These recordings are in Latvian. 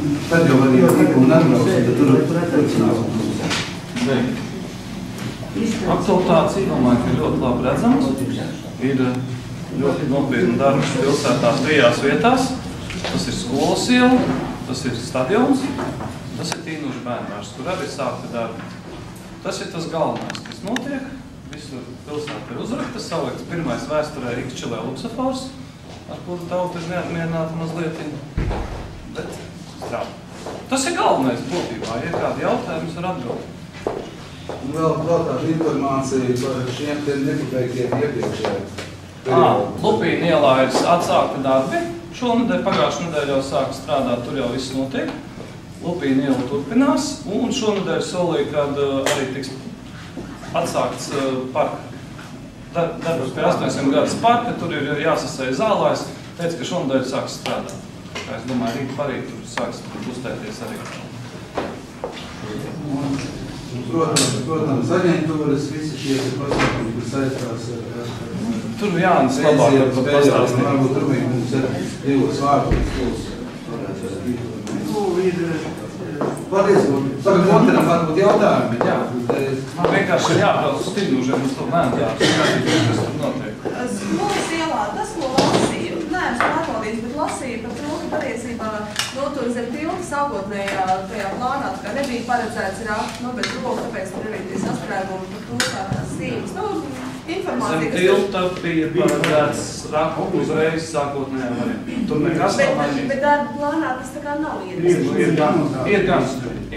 tad jau arī un atbrauc, tad tur Aktualitātes domāju, ka ļoti labi redzams. Ir ļoti nopietni darbs pilsētā 3 vietās. Tas ir skolas iela, tas ir stadions, tas ir Tīnužu bērnvārds, kur arī sākta darba. Tas ir tas galvenais, kas notiek. Visur pilsēta ir uzraktas, salikts pirmais vēsturē Ikšķelē luksofors, ar kuru tauta ir neapmierināta mazliet, bet strādā. Tas ir galvenais būtībā, ja kādi jautājums var atbildēt. Un vēl tāda informācija par šiem te nepabeigtiem iepriekšējiem. Lupīna ielā ir atsākta darbi. Šonedēļ, pagājušajā nedēļā jau sāka strādāt, tur jau viss notiek. Lupīna iela turpinās, un šonedēļ solīja, kad arī tiks atsākts parka. Darbs pie 800 gadus parka, tur ir jāsasēja zālājs. Teica, ka šonedēļ sāks strādāt. Es domāju, rīt parīt tur sāks uzstēties arī. Protams, aģentūras, visi šie pasākumi, kas saistās ar tur Jānis labāk par pastāstīt. Varbūt Rubīgi mums ir divos vārdos. Paldies, tagad otram varbūt jautājumi. Jā, man vienkārši ir jābrauc uz Tīnužiem, uz to bērnu jāskatīt, kas tur notiek. Skolas ielā, tas, ko lasīju, neesmu pārbaudījis, bet lasīju par to, ka patiesībā tur zem tilta sākotnējā tajā plānā, kā nebija paredzēts rakt, bet roku, tāpēc tur arī tie sastrēgumi par to kā tās sīmas. Informācija, zem tilta bija paredzēts rakt uzreiz sākotnējā variantā. Tur nekas nav mainīts. Bet darba plānā tas tā kā nav iedvesmas. Ir gan.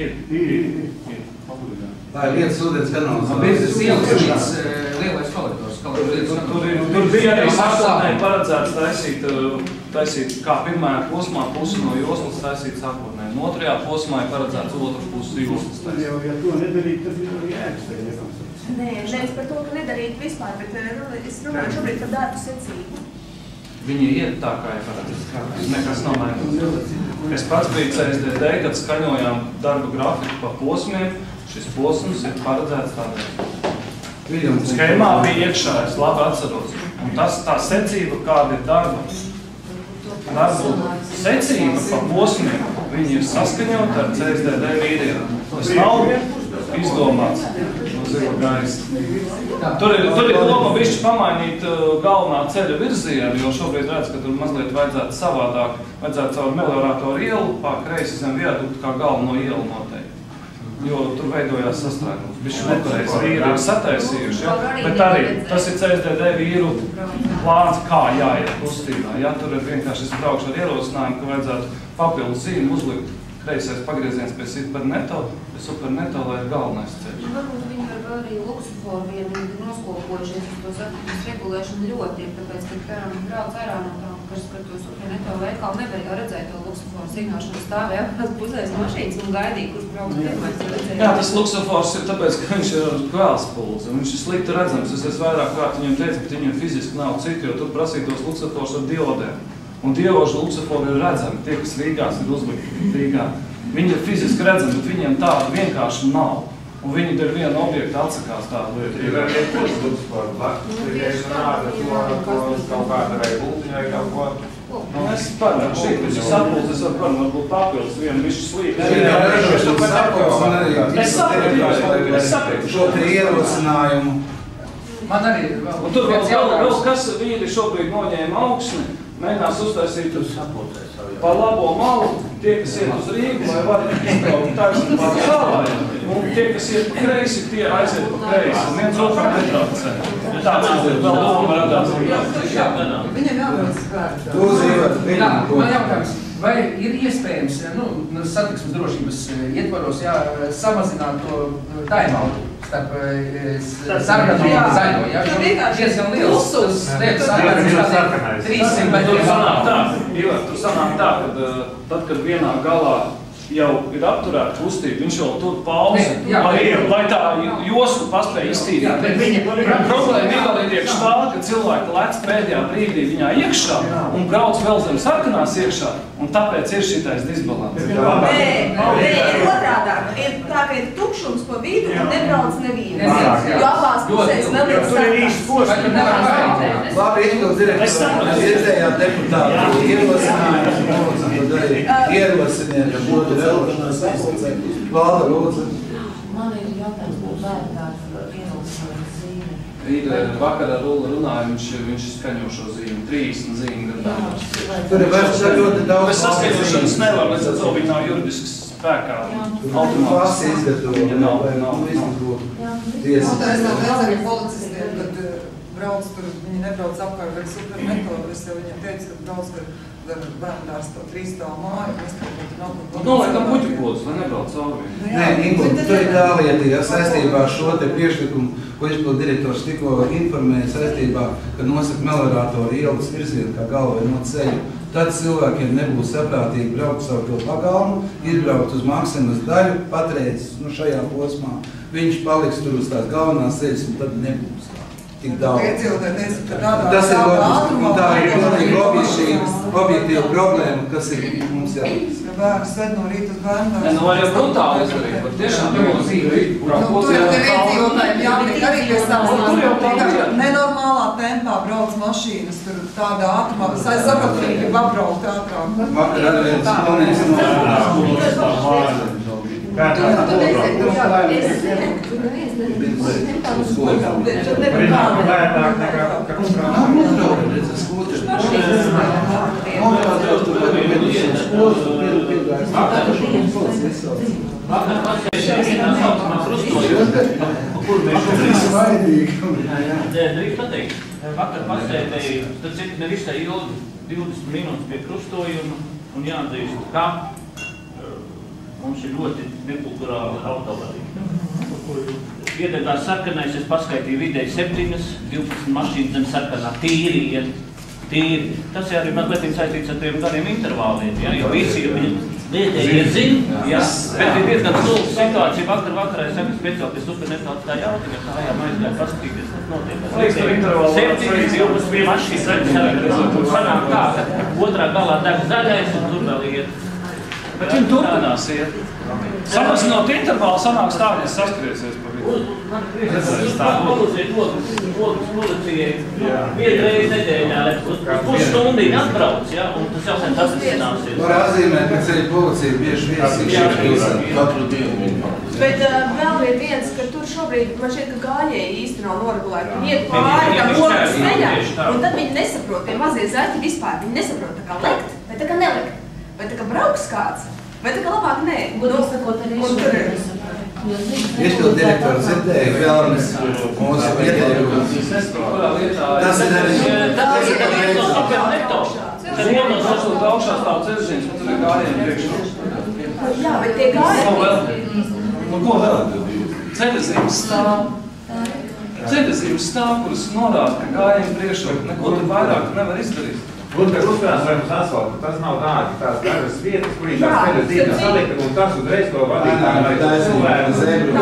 Tā ir lietas ūdens kanāls. Biezes ielas līdz lielais kolektors. Tur bija arī sākotnēji paredzēts taisīt kā pirmajā posmā pusi no joslas taisīt sākotnēji. Un otrajā posmā ir paredzēts otru pusi joslas taisīt. Ja to nedarīt, tad ir jēgas. Nē, nevis par to, ka nedarīt vispār, bet es runāju šobrīd par darbu secību. Viņi iet tā, kā ir paredzēts. Nekas nav mainīts. Es pats biju CSDD, kad skaņojām darba grafiku pa posmiem. Šis posms ir paredzēts tādēļ. Schēmā bija iekšā, es labi atceros. Un tā secība, kāda ir darba secība pa posmiem, viņi ir saskaņot ar CSDD vīriem. Tas nav izdomāts no zila gaisa. Tur ir doma bišķi pamainīt galvenā ceļa virzienu, jo šobrīd redz, ka tur mazliet vajadzētu savādāk, vajadzētu caur melioratoru ielu, pa kreisi zem viaduktu kā galveno ielu noteikti. Jo tur veidojās sastrēgums. Bišķi nepareizi vīri ir sataisījuši, ja? Bet arī tas ir CSDD vīru plāns, kā jāiet kustībā. Ja? Tur ir vienkārši es braukšu ar ierosinājumu, ka vajadzētu papildu zīmi uzlikt kreisais pagrieziens pie superneto, lai ir galvenais ceļš. Varbūt viņi var arī luksuforu vienu noskopojušies uz to satiksmes regulēšanu ļoti, tāpēc, ka, piemēram, brauc ārā no tā, kas par to superneto veikalu nevar jau redzēt to luksuforu signāšanu stāvē apās pusēs mašīnas un gaidīt, kurš brauc pirmais redzēt. Jā, tas luksofors ir tāpēc, ka viņš ir kvēlspulze, viņš ir slikti redzams. Es vairāk kārt viņam teicu, bet viņam fiziski nav citu, jo tur prasītos luksofors ar diodēm. Un diožu luksofori ir redzami, tie, kas Rīgās ir uzlikti Rīgā. Viņi ir fiziski redzami, bet viņiem tādu vienkārši nav. Un viņi ir viena objekta atsakās tādu lietu. Ir arī kurš luksofori blakus, tikai runāta to kaut kāda vai bultiņa vai kaut ko. Es paņemu šī, kas ir sapulce, es varu varbūt papildus vienu višu slīdu. Es sapratu šo te ierosinājumu. Man arī un tur vēl kas vīri šobrīd noņēma augsni, mēģinās uztaisīt pa labo malu, tie, kas iet uz Rīgu, vai var izbraukt taisni pār zālai, un tie, kas iet pa kreisi, tie aiziet pa kreisi, un viens otru netraucē. Tāds ir vēl doma radās. Viņam jābūt kārtā. Man jautājums, vai ir iespējams, satiksmes drošības ietvaros samazināt to taimautu starp sarkanu un zaļo? Diezgan liels. Tas lietas atvērt 300 metriem. Tur sanāk tā, kad vienā galā jau ir apturēta kustība, viņš jau tur pauzi, lai tā joslu paspēja iztīrīt. Problēma invalīdieši tāda, ka cilvēki lec pēdējā brīdī viņā iekšā un brauc vēl zem sarkanās iekšā, un tāpēc ir šitais disbalans. Nē, ir otrādāk. Ir tā, ka ir tukšums pa vidu un nebrauc neviens. Jo abās pusēs vēl ir sarkanās. Labi, direktors, mēs iedzējām deputātu ierosiniet, ka būtu vēl Valda, lūdzu. Man ir jautājums, ko vērtāt ierosināt zīmi. Rīta vakarā runāja, viņš skaņo šo zīmi, 30 zīmi gadās. Tur ir vērts ļoti daudz. Bez saskaņošanas nevar, līdz ar to viņi nav juridisks spēkā. Klasi izgatavot, nav izgatavot. Tas nav vēl arī policistiem, kad brauc tur, viņi nebrauc apkārt ar supermetodu, es jau viņiem teicu, ka brauc ar bērndārs to 3 māju, un es tur nav kur. Noliekam puķukodus, lai nebrauc cauri. Nē, Ingo, tur ir tā lieta, saistībā ar šo te priekšlikumu, ko izpildu direktors tikko informēja saistībā, ka nosaka Melorātoru ielas virzienu kā galveno ceļu. Tad cilvēkiem nebūs saprātīgi braukt savu to pagalmu, izbraukt uz Maksimas daļu, patreiz šajā posmā. Viņš paliks tur uz tās galvenās ceļas, un tad nebūs tik daudz. Tas ir loģiski, un tā ir pilnīgi objektīva problēma, kas ir mums jāatrast. Bērns ved no rīta uz bērndārs. Ne, var jau brutāli izdarīt, pat tiešām nemozīvi. Tur jau tev iedzīvotājiem jātiek arī pēc tam nenormālā tempā brauc mašīnas, tur tādā ātrumā, kas aizsaprot, ka viņi pabraukt ātrāk. Vakar arī viens planēs Vakar pasēdēju, tad cik nevisai ilgi 20 minūtes pie krustojuma un jāatzīst, ka mums ir ļoti nekulturāla autovarība. Iedegās sarkanais, es paskaitīju vidēji 7, 12 mašīnas zem sarkanā tīri. Tas arī mazliet saistīts ar tiem gariem intervāliem, jo visi vietējie zina, bet ir diezgan stulba situācija. Vakarā es speciāli pie supernetu atstāju jautājumu, ka kājām aizgāju paskatīties, kas notiek. 7, 12 mašīnas sanāk tā, ka otrā galā deg zaļais un tur vēl iet. Bet viņi turpinās iet. Samazinot intervālu, sanāks tā, ka saskriesies pa vidu. Policijai vienreiz nedēļā uz pusstundīgi atbrauc, un tas jau sen atrasināsies. Var atzīmēt, ka ceļu policija bieži viesi katru dienu. Bet vēl ir viens, ka tur šobrīd, man šķiet, ka gājēji īsti nav noregulēti. Viņi iet pāri kā rokas ceļā, un tad viņi nesaprot, tie mazie zaļi vispār, viņi nesaprot tā kā lekt, vai tā kā nelekt, vai tā kā brauks kāds, vai tā kā labāk nē. Izpildu direktori dzirdēja vēlmes mūsu ieteikumus. Tas ir arī... Tas ir arī no superneto. Tad ienos esot augšā stāv ceļziņas, un tur ir gājiem priekšā. Jā, bet tie gājiem... Nu, ko vēl? Ceļzīmes stāv. Ceļzīmes stāv, kuras norāda, ka gājiem priekšā. Neko tur vairāk nevar izdarīt. Un, kad uzkrāsojam uz asfaltu, tas nav tādi, tās garas vietas, kurī tās ceļas zīmes salikta, un tas uzreiz to vadītāju vai cilvēku zēbru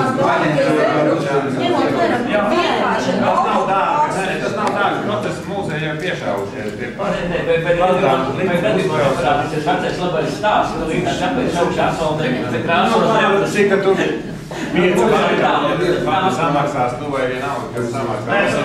Tas nav tā, ka protesta mūzejiem piešaušies. Bet vecais labais stāsts, ka viņš šāpēc augšā asfaltē, te krāsos. Cik, ka tu Mani samaksās tu vai vienalga, kas samaksās.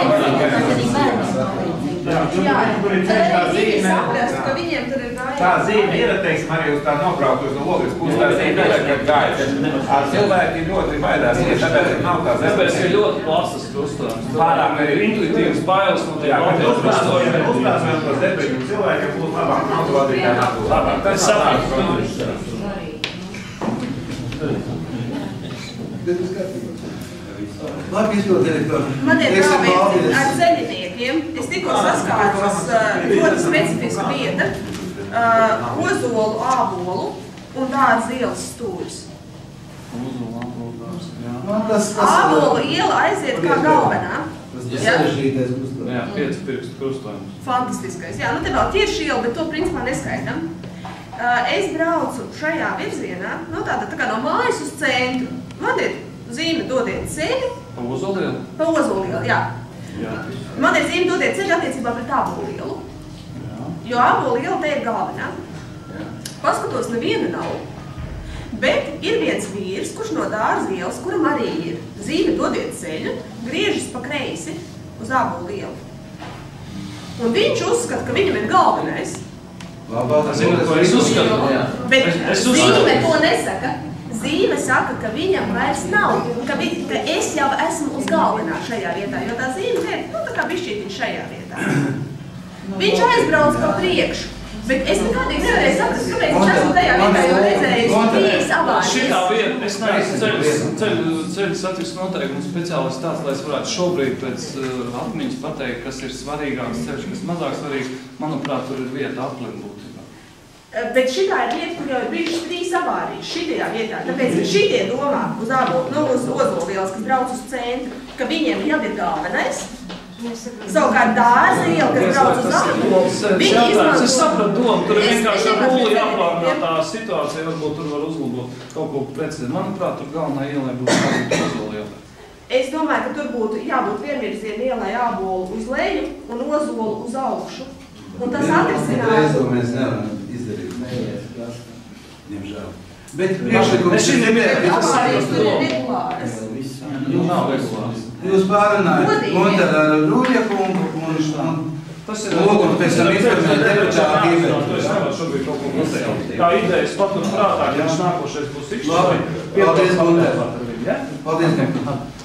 Tā zīme ir, teiksim, arī uz tā nobrauktos no Logras puses, tā zīme ir, kad gājuši. Cilvēki ļoti baidās, tāpēc nav tās. Tāpēc ir ļoti plasas krustojums. Pārāk ir intuitīvas bailes no tiem krustojumiem. Uzkrāsojam to zebriņu cilvēkiem būs labāk, un autovadītājiem būs labāk. Tas saprāt. Labi, izpildu direktori. Man ir vēl viens ar ceļiniekiem. Es tikko saskāros ļoti specifiska vieta, Ozolu ābolu un Dāras ielas stūris. Ābola iela aiziet kā galvenā. Tas sarežģītais krustojums. Jā, 5 pirkstu krustojums. Fantastiskais. Jā, nu te vēl tieši iela, bet to principā neskaitam. Es braucu šajā virzienā, tā kā no mājas uz centru. Man ir zīme dodiet ceļu. Pa Ozolielu? Pa Ozolielu, jā. Man ir zīme dodiet ceļu attiecībā pret Ābolielu. Jo Āboliela te ir galvenā. Paskatos, neviena nav. Bet ir viens vīrs, kurš no Dārza ielas, kuram arī ir zīme dodiet ceļu, griežas pa kreisi uz Ābolielu. Un viņš uzskata, ka viņam ir galvenais. Zinu, ko es uzskatu. Bet zīme to nesaka. Zīme saka, ka viņam vairs nav, ka es jau esmu uz galvenā šajā vietā, jo tā zīme ir, tā kā bišķītiņ šajā vietā. Viņš aizbrauc pa priekšu, bet es nekādīgi nevarēju saprast, kāpēc es esmu tajā vietā, jo redzēju trīs avārijas. Šitā vieta, es neesmu ceļu satiksmes noteikumu speciālists tāds, lai es varētu šobrīd pēc atmiņas pateikt, kas ir svarīgāks ceļš, kas mazāk svarīgs. Manuprāt, tur ir vieta aplim būtībā. Bet šitā ir vieta, kur jau ir bijušas trīs avārijas šitajā vietā. Tāpēc, ka šitie domā uz Ozolielas, kas brauc uz centru, ka viņiem jau ir galvenais. Savukārt Dārza iela, kas brauc uz Ābolu, viņi izmanto... Es sapratu domu, tur ir vienkārši ar nulli jāpārnā tā situācija, varbūt tur var uzlabot kaut ko precizēt. Manuprāt, tur galvenā ielai būtu jābūt Ozolielai. Es domāju, ka tur būtu jābūt vienvirziena ielai Ābolu uz leju un Ozolu uz augšu. Un tas atrisinās... To mēs nevaram izdarīt. Diemžēl. Bet priekšlikums ir avārijas tur ir regulāras. Nav regulāras. Jūs pārunājat Monteru ar Rūļa kungu un lūgum pēc tam informēt deputāti tīmēt. Es nevaru šobrīd kaut ko pateikt. Tā idejas patur prātā, ka viņš nākošais būs ikšķi. Paldies, Monteru. Paldies, Monteru.